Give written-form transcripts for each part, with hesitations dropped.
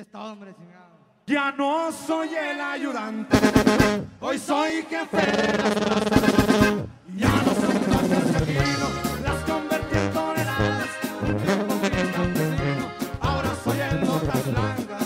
hombre, chingado. Ya no soy el ayudante, hoy soy jefe de las plazas. Ya no son plantas de aquino, las convertí en toneladas. Un tiempo fui el campesino, ahora soy el notas blancas.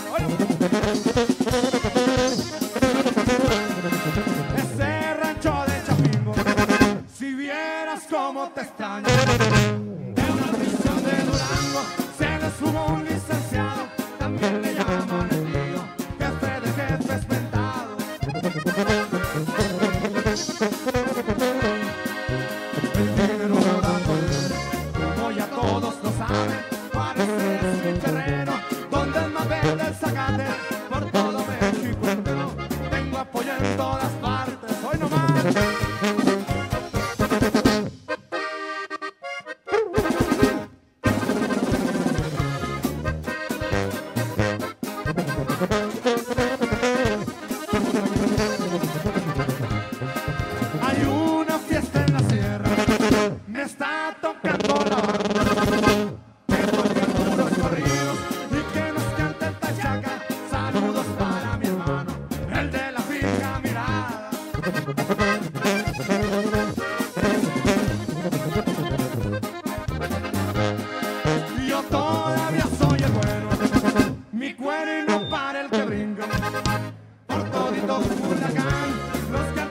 Ese rancho de Chapingo, si vieras cómo te extraño. De una prisión de Durango se le sumó un licenciado, también le llaman el tío, jefe de jefes mentado. El dinero no da poder, como ya todos lo saben, parece es mi terreno, donde es más verde el zacate, por todo México entero, tengo apoyo en todas partes, hoy no más. Hay una fiesta en la sierra, me está tocando la banda, que toquen puros corridos y que nos cante el tachaca. Saludos para mi hermano, el de la fija mirada. Yo todavía soy el bueno, mi cuero y no para el que brinca, por todito Culiacán, los que